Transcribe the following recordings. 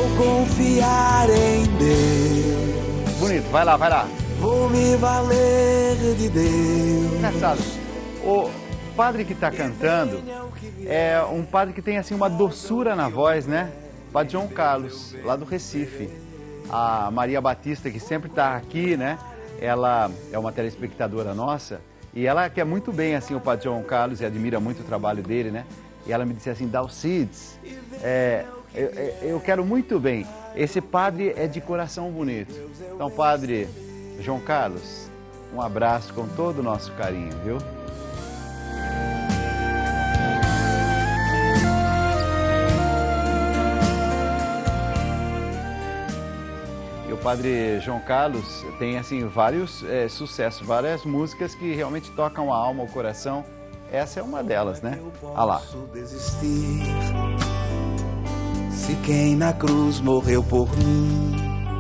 confiar em Deus. Bonito, vai lá, vai lá. Vou me valer de Deus. Engraçado. O padre que está cantando é um padre que tem assim uma doçura na voz, né? Padre João Carlos, lá do Recife. A Maria Batista, que sempre está aqui, né? Ela é uma telespectadora nossa e ela quer muito bem assim o Padre João Carlos e admira muito o trabalho dele, né? E ela me disse assim, Dalcides, eu quero muito bem. Esse padre é de coração bonito. Então, Padre João Carlos, um abraço com todo o nosso carinho, viu? E o Padre João Carlos tem assim vários sucessos, várias músicas que realmente tocam a alma, o coração. Essa é uma delas, né? Olha lá. Desistir, se quem na cruz morreu por mim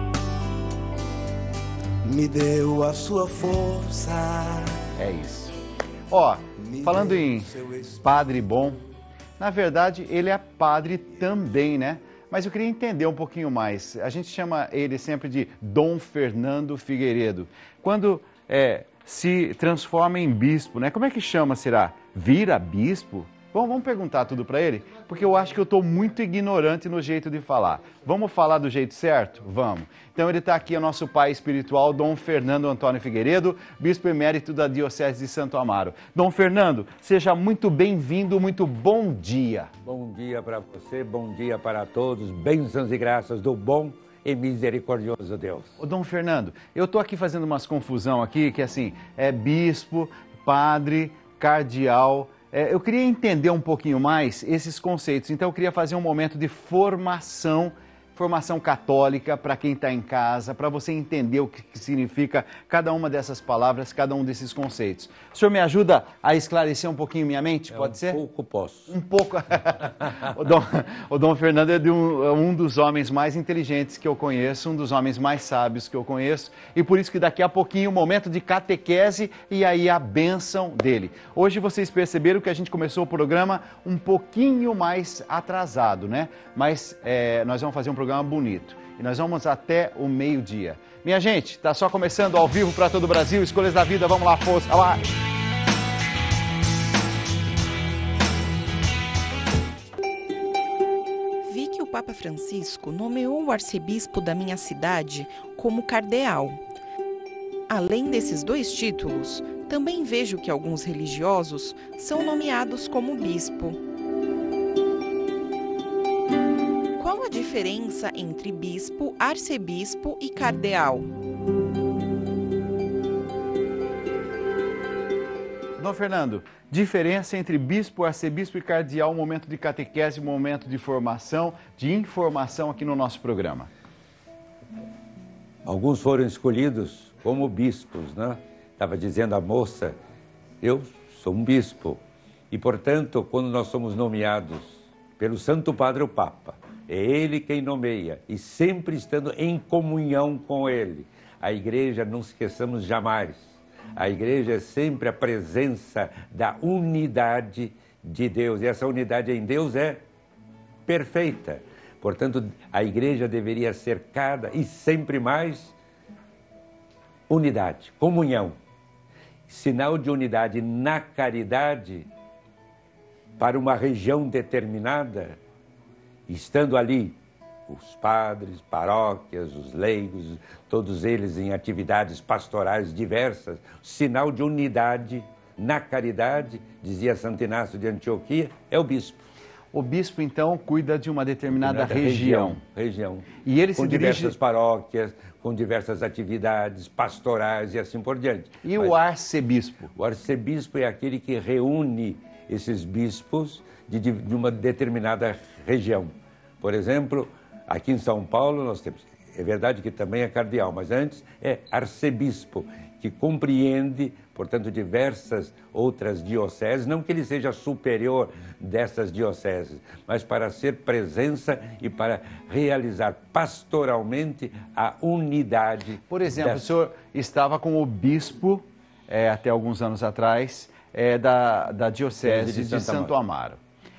me deu a sua força. É isso. Ó, falando em padre bom, na verdade ele é padre também, né? Mas eu queria entender um pouquinho mais. A gente chama ele sempre de Dom Fernando Figueiredo. Quando se transforma em bispo, né? Como é que chama, será? Vira bispo? Bom, vamos perguntar tudo para ele, porque eu acho que eu estou muito ignorante no jeito de falar. Vamos falar do jeito certo? Vamos. Então ele está aqui, o nosso pai espiritual, Dom Fernando Antônio Figueiredo, bispo emérito da Diocese de Santo Amaro. Dom Fernando, seja muito bem-vindo, muito bom dia. Bom dia para você, bom dia para todos, bênçãos e graças do bom e misericordioso Deus. Ô, Dom Fernando, eu estou aqui fazendo umas confusão aqui, que assim, é bispo, padre, cardeal. Eu queria entender um pouquinho mais esses conceitos, então eu queria fazer um momento de formação católica para quem está em casa, para você entender o que significa cada uma dessas palavras, cada um desses conceitos. O senhor me ajuda a esclarecer um pouquinho minha mente, pode ser? Um pouco posso. Um pouco. O Dom Fernando é um dos homens mais inteligentes que eu conheço, um dos homens mais sábios que eu conheço, e por isso que daqui a pouquinho, momento de catequese e aí a bênção dele. Hoje vocês perceberam que a gente começou o programa um pouquinho mais atrasado, né? Mas nós vamos fazer um programa bonito. E nós vamos até o meio-dia. Minha gente, está só começando ao vivo para todo o Brasil. Escolhas da vida, vamos lá, força, lá. Vi que o Papa Francisco nomeou o arcebispo da minha cidade como cardeal. Além desses dois títulos, também vejo que alguns religiosos são nomeados como bispo. Qual a diferença entre bispo, arcebispo e cardeal? Dom Fernando, diferença entre bispo, arcebispo e cardeal, momento de catequese, momento de formação, de informação aqui no nosso programa. Alguns foram escolhidos como bispos, né? Estava dizendo a moça, eu sou um bispo. E, portanto, quando nós somos nomeados pelo Santo Padre, o Papa, é ele quem nomeia, e sempre estando em comunhão com ele. A igreja, não esqueçamos jamais, a igreja é sempre a presença da unidade de Deus, e essa unidade em Deus é perfeita. Portanto, a igreja deveria ser cada e sempre mais unidade, comunhão. Sinal de unidade na caridade para uma região determinada, estando ali os padres, paróquias, os leigos, todos eles em atividades pastorais diversas, sinal de unidade na caridade, dizia Santo Inácio de Antioquia, é o bispo. O bispo, então, cuida de uma determinada região. E ele com diversas paróquias, com diversas atividades pastorais e assim por diante. E o arcebispo? O arcebispo é aquele que reúne esses bispos de uma determinada região. Por exemplo, aqui em São Paulo nós temos, é verdade que também é cardeal, mas antes é arcebispo, que compreende, portanto, diversas outras dioceses, não que ele seja superior dessas dioceses, mas para ser presença e para realizar pastoralmente a unidade. Por exemplo, o senhor estava com o bispo, até alguns anos atrás, da Diocese de Santo Amaro.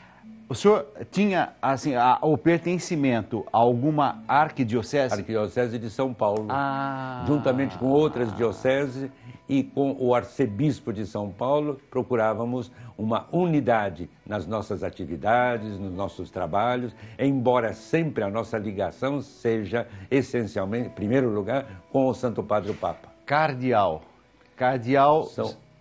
O senhor tinha, assim, o pertencimento a alguma arquidiocese? Arquidiocese de São Paulo, Ah. juntamente com outras dioceses e com o arcebispo de São Paulo, procurávamos uma unidade nas nossas atividades, nos nossos trabalhos, embora sempre a nossa ligação seja essencialmente, em primeiro lugar, com o Santo Padre o Papa. Cardeal. Cardeal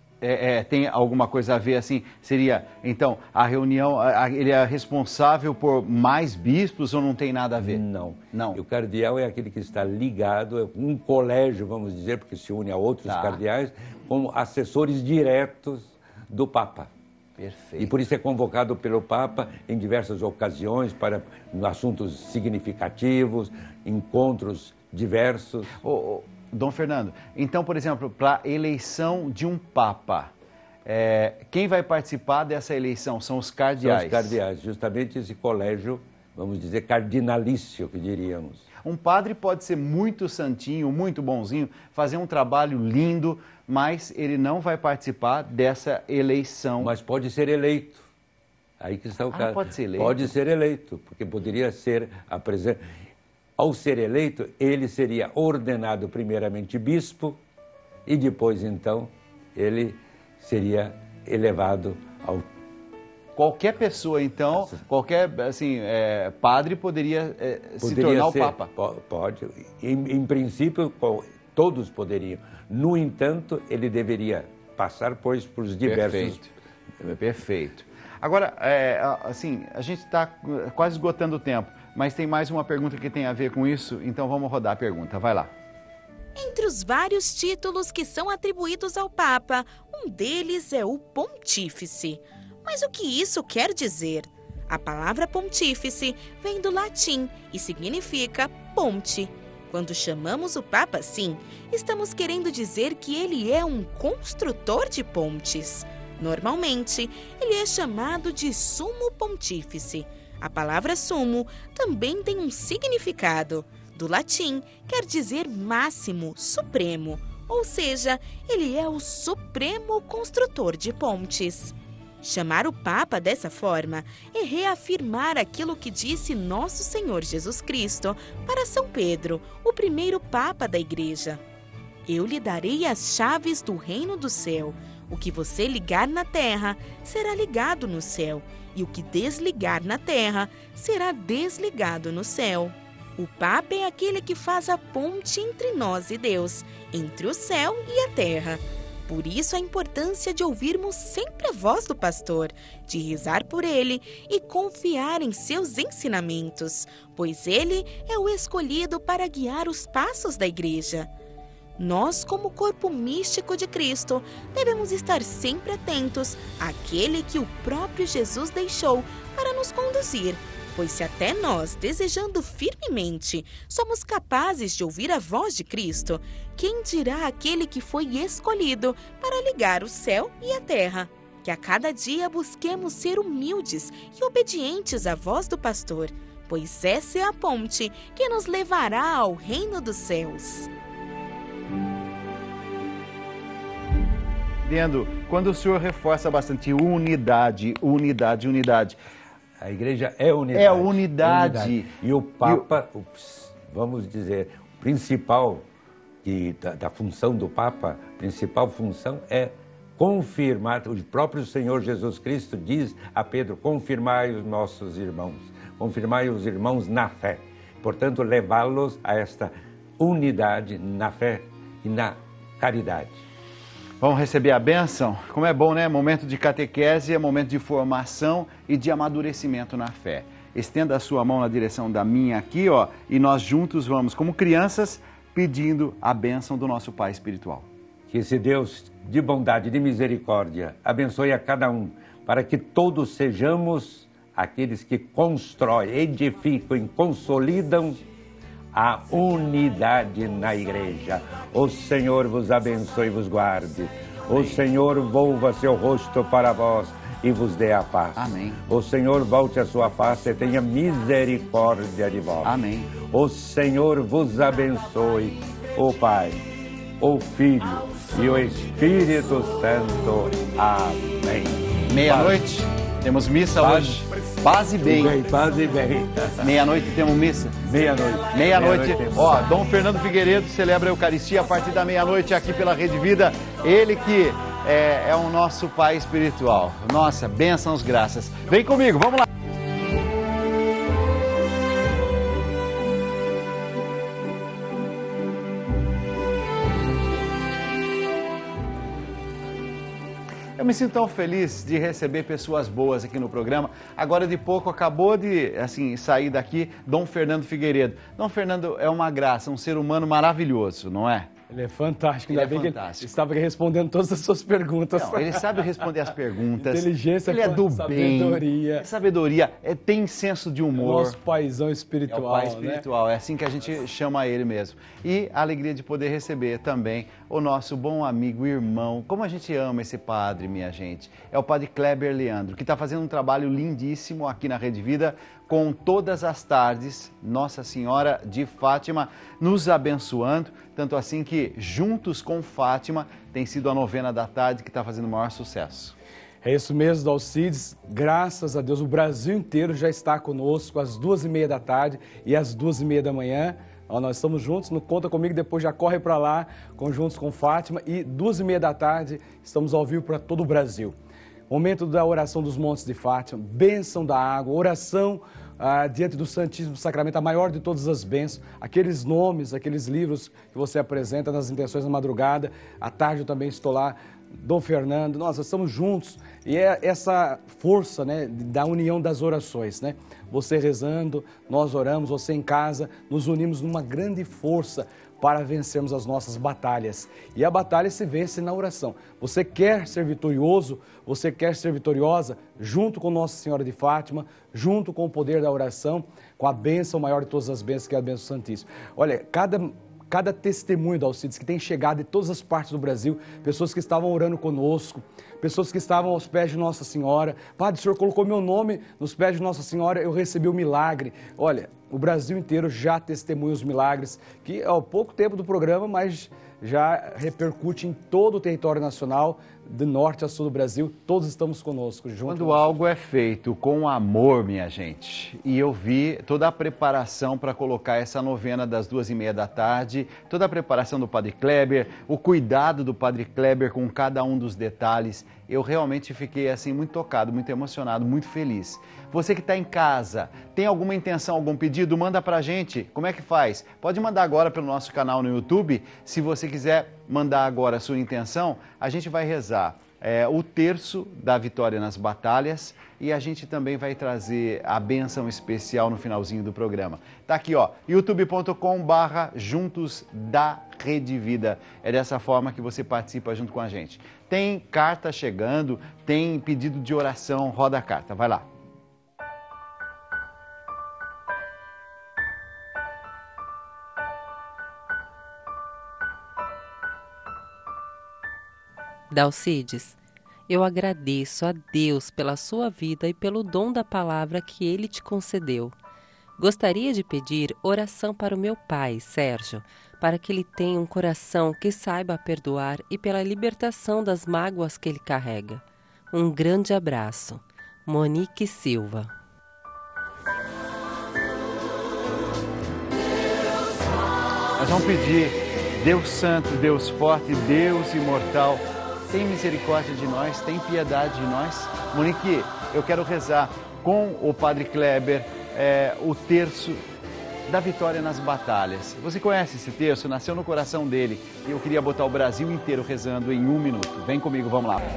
tem alguma coisa a ver, assim, seria, então, a reunião, ele é responsável por mais bispos ou não tem nada a ver? Não. Não. E o cardeal é aquele que está ligado, é um colégio, vamos dizer, porque se une a outros cardeais, como assessores diretos do Papa. Perfeito. E por isso é convocado pelo Papa em diversas ocasiões para assuntos significativos, encontros diversos. Dom Fernando, então, por exemplo, para a eleição de um Papa, quem vai participar dessa eleição são os cardeais? São os cardeais, justamente esse colégio, vamos dizer, cardinalício, que diríamos. Um padre pode ser muito santinho, muito bonzinho, fazer um trabalho lindo, mas ele não vai participar dessa eleição. Mas pode ser eleito. Aí que está o caso. Pode ser eleito? Pode ser eleito, porque poderia ser apresentado. Ao ser eleito, ele seria ordenado primeiramente bispo e depois, então, ele seria elevado ao... Qualquer pessoa, então, qualquer padre poderia se tornar o Papa? Pode. Em princípio, todos poderiam. No entanto, ele deveria passar, pois, por os diversos... Perfeito. Agora, a gente está quase esgotando o tempo, mas tem mais uma pergunta que tem a ver com isso, então vamos rodar a pergunta. Vai lá. Entre os vários títulos que são atribuídos ao Papa, um deles é o Pontífice. Mas o que isso quer dizer? A palavra pontífice vem do latim e significa ponte. Quando chamamos o Papa assim, estamos querendo dizer que ele é um construtor de pontes. Normalmente, ele é chamado de Sumo Pontífice. A palavra sumo também tem um significado. Do latim, quer dizer máximo, supremo, ou seja, ele é o supremo construtor de pontes. Chamar o Papa dessa forma é reafirmar aquilo que disse nosso Senhor Jesus Cristo para São Pedro, o primeiro Papa da Igreja. Eu lhe darei as chaves do reino do céu. O que você ligar na terra será ligado no céu, e o que desligar na terra será desligado no céu. O Papa é aquele que faz a ponte entre nós e Deus, entre o céu e a terra. Por isso a importância de ouvirmos sempre a voz do pastor, de rezar por ele e confiar em seus ensinamentos, pois ele é o escolhido para guiar os passos da igreja. Nós, como corpo místico de Cristo, devemos estar sempre atentos àquele que o próprio Jesus deixou para nos conduzir, pois se até nós, desejando firmemente, somos capazes de ouvir a voz de Cristo, quem dirá aquele que foi escolhido para ligar o céu e a terra? Que a cada dia busquemos ser humildes e obedientes à voz do pastor, pois essa é a ponte que nos levará ao reino dos céus. Quando o senhor reforça bastante unidade, a igreja é unidade. É unidade. E o Papa, vamos dizer, o principal da função do Papa, a principal função é confirmar, o próprio Senhor Jesus Cristo diz a Pedro, confirmai os nossos irmãos, confirmai os irmãos na fé. Portanto, levá-los a esta unidade na fé e na caridade. Vamos receber a bênção? Como é bom, né? Momento de catequese, é momento de formação e de amadurecimento na fé. Estenda a sua mão na direção da minha aqui, ó, e nós juntos vamos, como crianças, pedindo a bênção do nosso Pai espiritual. Que esse Deus de bondade, de misericórdia, abençoe a cada um, para que todos sejamos aqueles que constroem, edificam e consolidam a unidade na igreja. O Senhor vos abençoe e vos guarde. O Senhor volva seu rosto para vós e vos dê a paz. Amém. O Senhor volte a sua face e tenha misericórdia de vós. Amém. O Senhor vos abençoe, o Pai, o Filho e o Espírito Santo. Amém. Meia-noite, temos missa hoje. Paz e bem. Paz e bem. Meia-noite temos missa? Meia-noite. Meia-noite. Ó, Dom Fernando Figueiredo celebra a Eucaristia a partir da meia-noite aqui pela Rede Vida. Ele que é o nosso pai espiritual. Nossa, bênçãos, graças. Vem comigo, vamos lá. Eu me sinto tão feliz de receber pessoas boas aqui no programa. Agora de pouco acabou de sair daqui Dom Fernando Figueiredo. Dom Fernando é uma graça, um ser humano maravilhoso, não é? Ele é fantástico, ainda bem que ele estava respondendo todas as suas perguntas. Não, ele sabe responder as perguntas. Inteligência, ele é do sabedoria. Bem. Sabedoria, tem senso de humor. Nosso paizão espiritual. É o pai espiritual, né? É assim que a gente chama ele mesmo. E a alegria de poder receber também o nosso bom amigo, irmão. Como a gente ama esse padre, minha gente. É o padre Kleber Leandro, que está fazendo um trabalho lindíssimo aqui na Rede Vida, com todas as tardes, Nossa Senhora de Fátima nos abençoando, tanto assim que juntos com Fátima tem sido a novena da tarde que está fazendo o maior sucesso. É isso mesmo, Dalcides, graças a Deus, o Brasil inteiro já está conosco às 2h30 da tarde e às 2h30 da manhã. Nós estamos juntos, não conta comigo, depois já corre para lá, juntos com Fátima, e 2h30 da tarde estamos ao vivo para todo o Brasil. Momento da oração dos Montes de Fátima, bênção da água, oração diante do Santíssimo Sacramento, a maior de todas as bênçãos, aqueles nomes, aqueles livros que você apresenta nas intenções da madrugada, à tarde eu também estou lá, Dom Fernando, nós estamos juntos, e é essa força, né, da união das orações, né? Você rezando, nós oramos, você em casa, nos unimos numa grande força para vencermos as nossas batalhas. E a batalha se vence na oração. Você quer ser vitorioso, você quer ser vitoriosa, junto com Nossa Senhora de Fátima, junto com o poder da oração, com a bênção maior de todas as bênçãos, que é a bênção santíssima. Olha, cada testemunho da Alcides que tem chegado de todas as partes do Brasil, pessoas que estavam orando conosco, pessoas que estavam aos pés de Nossa Senhora. Padre, o senhor colocou meu nome nos pés de Nossa Senhora, eu recebi o milagre. Olha, o Brasil inteiro já testemunha os milagres, que é há pouco tempo do programa, mas já repercute em todo o território nacional, do norte a sul do Brasil, todos estamos conosco. Quando algo é feito com amor, minha gente, e eu vi toda a preparação para colocar essa novena das 2h30 da tarde, toda a preparação do Padre Kleber, o cuidado do Padre Kleber com cada um dos detalhes, eu realmente fiquei assim muito tocado, muito emocionado, muito feliz. Você que está em casa, tem alguma intenção, algum pedido, manda pra gente. Como é que faz? Pode mandar agora pelo nosso canal no YouTube. Se você quiser mandar agora a sua intenção, a gente vai rezar o terço da vitória nas batalhas e a gente também vai trazer a bênção especial no finalzinho do programa. Tá aqui, ó, youtube.com/juntos da Rede Vida. É dessa forma que você participa junto com a gente. Tem carta chegando, tem pedido de oração, roda a carta, vai lá. Dalcides, eu agradeço a Deus pela sua vida e pelo dom da palavra que Ele te concedeu. Gostaria de pedir oração para o meu pai, Sérgio, para que ele tenha um coração que saiba perdoar e pela libertação das mágoas que ele carrega. Um grande abraço. Monique Silva. Nós vamos pedir, Deus Santo, Deus Forte, Deus Imortal, tem misericórdia de nós, tem piedade de nós. Monique, eu quero rezar com o Padre Kleber o terço da vitória nas batalhas. Você conhece esse terço? Nasceu no coração dele. E eu queria botar o Brasil inteiro rezando em 1 minuto. Vem comigo, vamos lá.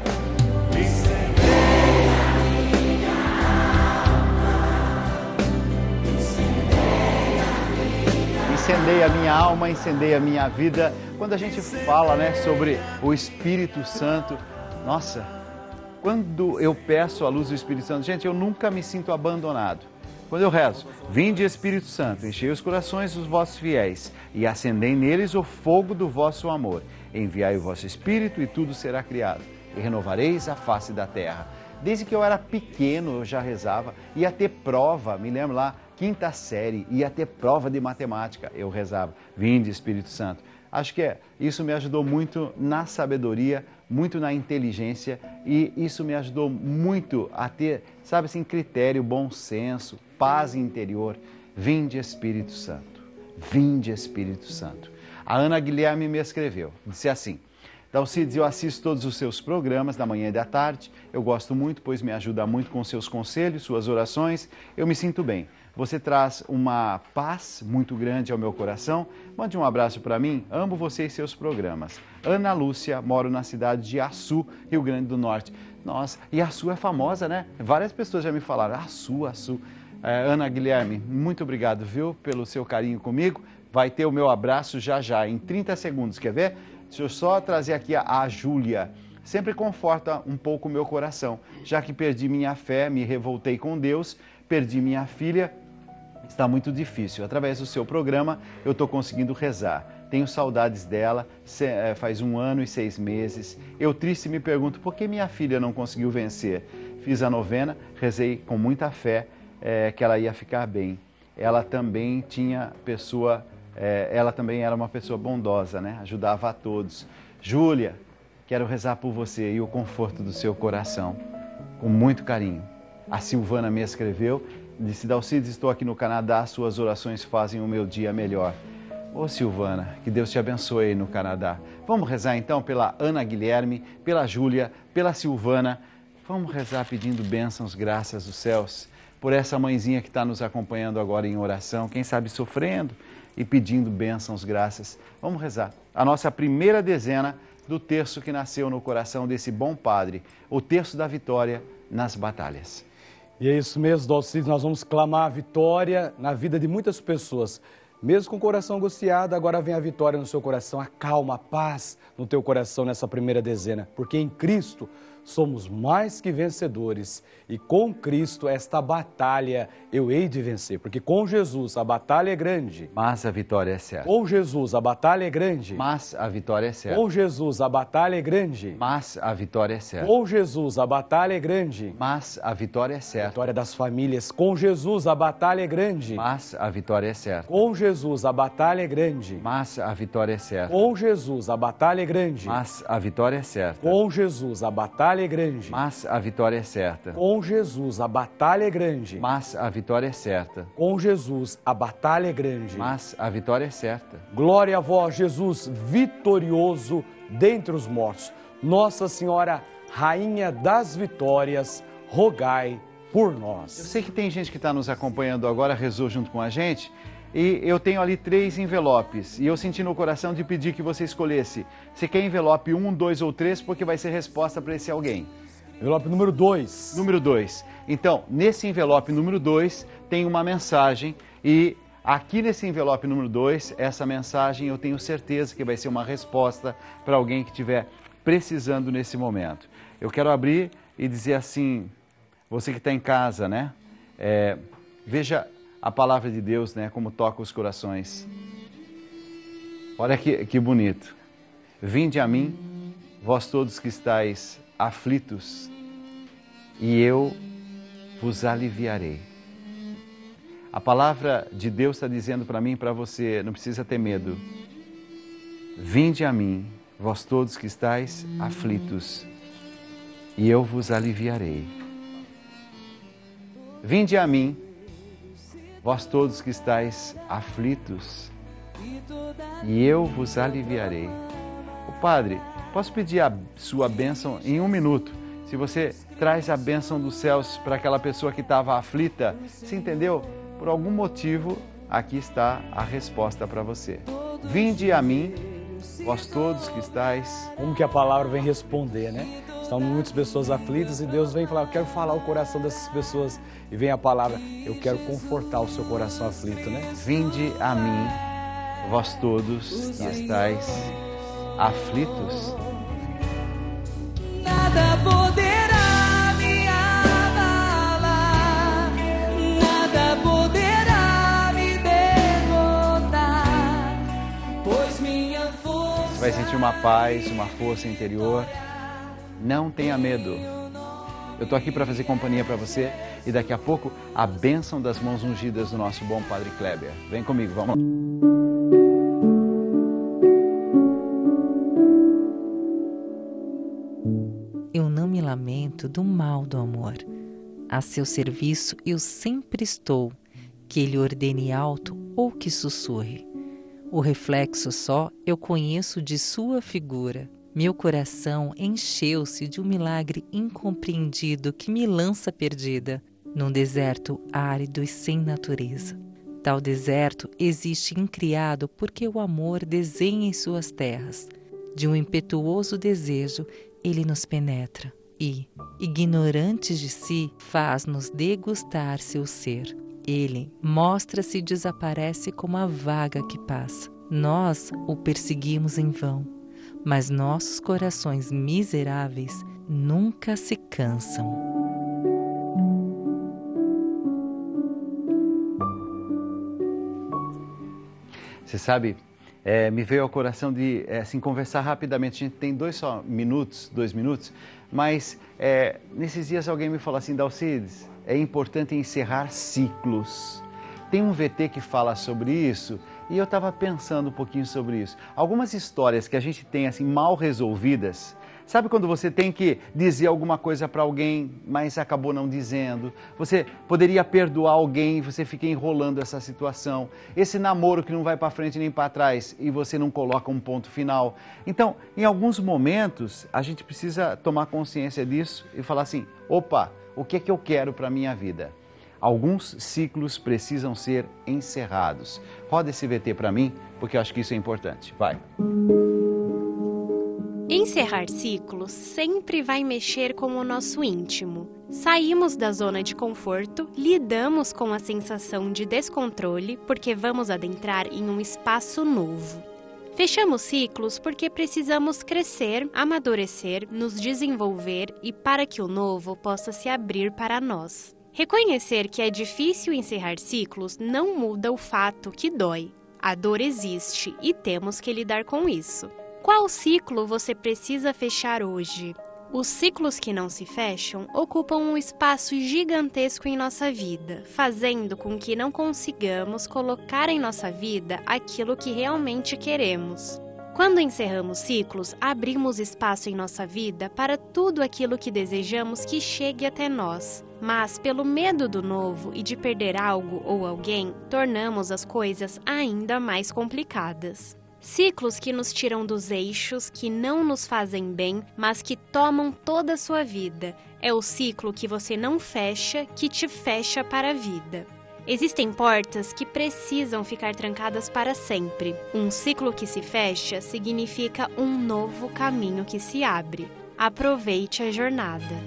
Incendeia a minha alma, incendeia a minha vida. Quando a gente fala, né, sobre o Espírito Santo, nossa, quando eu peço a luz do Espírito Santo, gente, eu nunca me sinto abandonado. Quando eu rezo, vinde Espírito Santo, enchei os corações dos vossos fiéis e acendei neles o fogo do vosso amor. Enviai o vosso Espírito e tudo será criado e renovareis a face da terra. Desde que eu era pequeno eu já rezava, ia ter prova, me lembro lá, 5ª série, ia ter prova de matemática, eu rezava, vinde Espírito Santo. Acho que isso me ajudou muito na sabedoria, muito na inteligência e isso me ajudou muito a ter, sabe assim, critério, bom senso, paz interior. Vinde Espírito Santo, vinde Espírito Santo. A Ana Guilherme me escreveu, disse assim: Dalcides, eu assisto todos os seus programas da manhã e da tarde, eu gosto muito, pois me ajuda muito com seus conselhos, suas orações, eu me sinto bem. Você traz uma paz muito grande ao meu coração. Mande um abraço para mim, amo você e seus programas. Ana Lúcia, moro na cidade de Açu, Rio Grande do Norte. Nossa, e Açu é famosa, né? Várias pessoas já me falaram, Açu, Açu. Ana Guilherme, muito obrigado, viu, pelo seu carinho comigo. Vai ter o meu abraço já já, em 30 segundos, quer ver? Deixa eu só trazer aqui a Júlia. Sempre conforta um pouco o meu coração, já que perdi minha fé, me revoltei com Deus, perdi minha filha. Está muito difícil. Através do seu programa, eu estou conseguindo rezar. Tenho saudades dela, faz 1 ano e 6 meses. Eu triste me pergunto por que minha filha não conseguiu vencer. Fiz a novena, rezei com muita fé que ela ia ficar bem. Ela também ela também era uma pessoa bondosa, né? Ajudava a todos. Júlia, quero rezar por você e o conforto do seu coração, com muito carinho. A Silvana me escreveu, disse: Dalcides, estou aqui no Canadá, suas orações fazem o meu dia melhor. Ô Silvana, que Deus te abençoe aí no Canadá. Vamos rezar então pela Ana Guilherme, pela Júlia, pela Silvana. Vamos rezar pedindo bênçãos, graças dos céus, por essa mãezinha que está nos acompanhando agora em oração, quem sabe sofrendo e pedindo bênçãos, graças. Vamos rezar. A nossa primeira dezena do terço que nasceu no coração desse bom padre, o terço da vitória nas batalhas. E é isso mesmo, Dalcides, nós vamos clamar a vitória na vida de muitas pessoas. Mesmo com o coração angustiado, agora vem a vitória no seu coração, a calma, a paz no teu coração nessa primeira dezena. Porque em Cristo somos mais que vencedores e com Cristo esta batalha eu hei de vencer. Porque com Jesus a batalha é grande, mas a vitória é certa. Com Jesus a batalha é grande, mas a vitória é certa. Com Jesus a batalha é grande, mas a vitória é certa. Com Jesus a batalha é grande, mas a vitória é certa. A vitória das famílias. Com Jesus a batalha é grande, mas a vitória é certa. Com Jesus a batalha é grande, mas a vitória é certa. Com Jesus a batalha é grande, mas a vitória é certa. Com Jesus a batalha é grande, mas a vitória é certa. Com Jesus a batalha é grande, mas a vitória é certa. Com Jesus a batalha é grande, mas a vitória é certa. Glória a vós, Jesus, vitorioso dentre os mortos. Nossa Senhora, Rainha das Vitórias, rogai por nós. Eu sei que tem gente que está nos acompanhando agora, rezou junto com a gente, e eu tenho ali 3 envelopes, e eu senti no coração de pedir que você escolhesse. Você quer envelope 1, 2 ou 3, porque vai ser resposta para esse alguém. Envelope número 2. Número 2. Então, nesse envelope número 2, tem uma mensagem, e aqui nesse envelope número 2, essa mensagem eu tenho certeza que vai ser uma resposta para alguém que estiver precisando nesse momento. Eu quero abrir e dizer assim, você que está em casa, né? Veja a palavra de Deus, né? Como toca os corações. Olha que bonito. Vinde a mim, vós todos que estáis aflitos, e eu vos aliviarei. A palavra de Deus está dizendo para mim e para você, não precisa ter medo. Vinde a mim, vós todos que estáis aflitos, e eu vos aliviarei. Vinde a mim, vós todos que estáis aflitos, e eu vos aliviarei. O Padre, posso pedir a sua bênção em 1 minuto? Se você traz a bênção dos céus para aquela pessoa que estava aflita, você entendeu? Por algum motivo, aqui está a resposta para você. Vinde a mim, vós todos que estáis... Como que a palavra vem responder, né? Estão muitas pessoas aflitas e Deus vem falar, eu quero falar o coração dessas pessoas. E vem a palavra, eu quero confortar o seu coração aflito, né? Vinde a mim, vós todos que estáis aflitos. Nada poderá me abalar, nada poderá me derrotar, pois minha força... Você vai sentir uma paz, uma força interior. Não tenha medo. Eu estou aqui para fazer companhia para você e daqui a pouco a bênção das mãos ungidas do nosso bom Padre Kleber. Vem comigo, vamos lá. medo do mal do amor. A seu serviço eu sempre estou, que ele ordene alto ou que sussurre. O reflexo só eu conheço de sua figura. Meu coração encheu-se de um milagre incompreendido que me lança perdida num deserto árido e sem natureza. Tal deserto existe incriado porque o amor desenha em suas terras. De um impetuoso desejo, ele nos penetra e, ignorantes de si, faz-nos degustar seu ser. Ele mostra-se e desaparece como a vaga que passa. Nós o perseguimos em vão, mas nossos corações miseráveis nunca se cansam. Você sabe, me veio ao coração de assim, conversar rapidamente. A gente tem 2 minutos, mas nesses dias alguém me falou assim: Dalcides, é importante encerrar ciclos. Tem um VT que fala sobre isso e eu estava pensando um pouquinho sobre isso. Algumas histórias que a gente tem assim mal resolvidas. Sabe quando você tem que dizer alguma coisa para alguém, mas acabou não dizendo? Você poderia perdoar alguém e você fica enrolando essa situação. Esse namoro que não vai para frente nem para trás e você não coloca um ponto final. Então, em alguns momentos, a gente precisa tomar consciência disso e falar assim: opa, o que é que eu quero para a minha vida? Alguns ciclos precisam ser encerrados. Roda esse VT para mim, porque eu acho que isso é importante. Vai. Encerrar ciclos sempre vai mexer com o nosso íntimo. Saímos da zona de conforto, lidamos com a sensação de descontrole porque vamos adentrar em um espaço novo. Fechamos ciclos porque precisamos crescer, amadurecer, nos desenvolver e para que o novo possa se abrir para nós. Reconhecer que é difícil encerrar ciclos não muda o fato que dói. A dor existe e temos que lidar com isso. Qual ciclo você precisa fechar hoje? Os ciclos que não se fecham ocupam um espaço gigantesco em nossa vida, fazendo com que não consigamos colocar em nossa vida aquilo que realmente queremos. Quando encerramos ciclos, abrimos espaço em nossa vida para tudo aquilo que desejamos que chegue até nós. Mas, pelo medo do novo e de perder algo ou alguém, tornamos as coisas ainda mais complicadas. Ciclos que nos tiram dos eixos, que não nos fazem bem, mas que tomam toda a sua vida. É o ciclo que você não fecha, que te fecha para a vida. Existem portas que precisam ficar trancadas para sempre. Um ciclo que se fecha significa um novo caminho que se abre. Aproveite a jornada.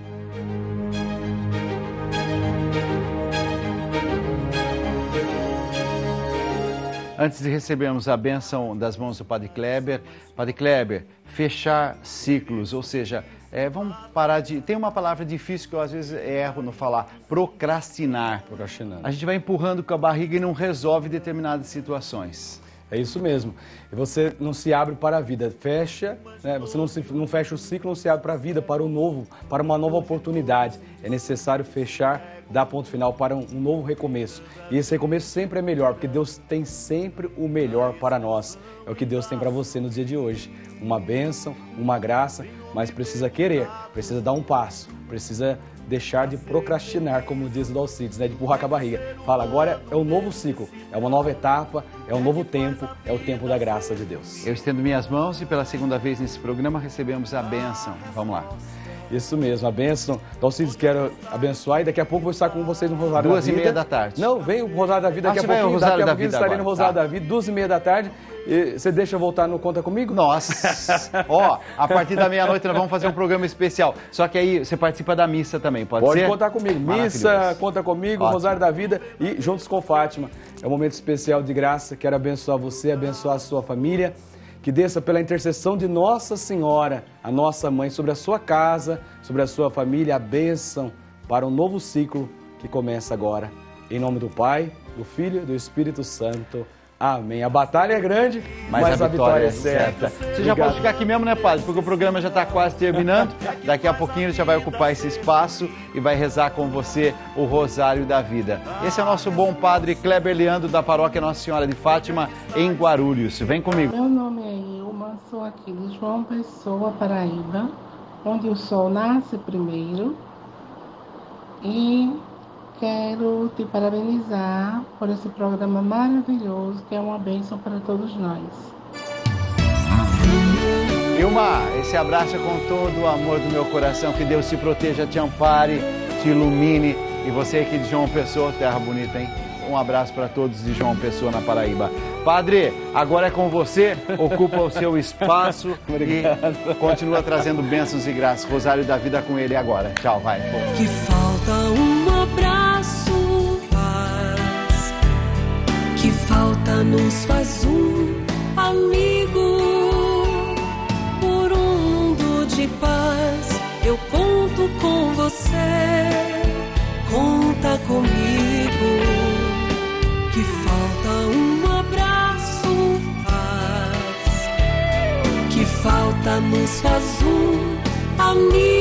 Antes de recebermos a bênção das mãos do Padre Kleber, fechar ciclos, ou seja, vamos parar de... Tem uma palavra difícil que eu às vezes erro no falar, procrastinar. A gente vai empurrando com a barriga e não resolve determinadas situações. É isso mesmo. E você não se abre para a vida, fecha, né? Você não fecha o ciclo, não se abre para a vida, para o novo, para uma nova oportunidade. É necessário fechar, dar ponto final para um novo recomeço. E esse recomeço sempre é melhor, porque Deus tem sempre o melhor para nós. É o que Deus tem para você no dia de hoje. Uma bênção, uma graça, mas precisa querer, precisa dar um passo, precisa deixar de procrastinar, como diz o Dalcides, né? De empurrar com a barriga. Fala, agora é um novo ciclo, é uma nova etapa, é um novo tempo, é o tempo da graça de Deus. Eu estendo minhas mãos e pela segunda vez nesse programa recebemos a bênção. Vamos lá. Isso mesmo, a bênção. Dalcides, quero abençoar e daqui a pouco vou estar com vocês no Rosário da Vida. 2h30 da tarde. Não, vem o Rosário da Vida daqui a pouquinho. Daqui a pouquinho estarei no Rosário da Vida, 2h30 da tarde. E você deixa eu voltar no Conta Comigo? Nossa! Ó, a partir da meia-noite nós vamos fazer um programa especial. Só que aí você participa da missa também, pode ser? Pode contar comigo. Missa, Conta Comigo, ótimo. Rosário da Vida e Juntos com Fátima. É um momento especial de graça. Quero abençoar você, abençoar a sua família. Que desça pela intercessão de Nossa Senhora, a nossa mãe, sobre a sua casa, sobre a sua família, a bênção para um novo ciclo que começa agora. Em nome do Pai, do Filho e do Espírito Santo. Amém. A batalha é grande, mas a vitória é certa. Você já pode ficar aqui mesmo, né, Padre? Porque o programa já está quase terminando. Daqui a pouquinho ele já vai ocupar esse espaço e vai rezar com você o Rosário da Vida. Esse é o nosso bom Padre Kleber Leandro, da Paróquia Nossa Senhora de Fátima, em Guarulhos. Vem comigo. Meu nome é Ilma, sou aqui de João Pessoa, Paraíba. onde o sol nasce primeiro. E quero te parabenizar por esse programa maravilhoso, que é uma bênção para todos nós. Ilma, esse abraço é com todo o amor do meu coração. Que Deus te proteja, te ampare, te ilumine. E você aqui de João Pessoa, terra bonita, hein? Um abraço para todos de João Pessoa, na Paraíba. Padre, agora é com você. Ocupa o seu espaço e continua trazendo bênços e graças. Rosário da vida com ele agora. Tchau, vai. Que falta um abraço, paz. Que falta nos faz um amigo. Por um mundo de paz, eu conto com você. Conta comigo. Que falta um abraço, paz. Que falta nos faz um amigo.